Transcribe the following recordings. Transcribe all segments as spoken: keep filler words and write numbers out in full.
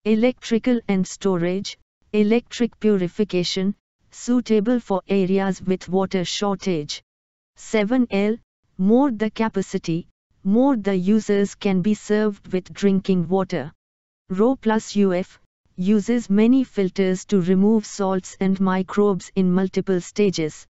Electrical and storage, electric purification, suitable for areas with water shortage. seven L, more the capacity, more the users can be served with drinking water. R O plus U F, uses many filters to remove salts and microbes in multiple stages.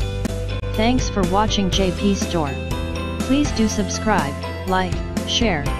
Thanks for watching J P Store. Please do subscribe, like, share,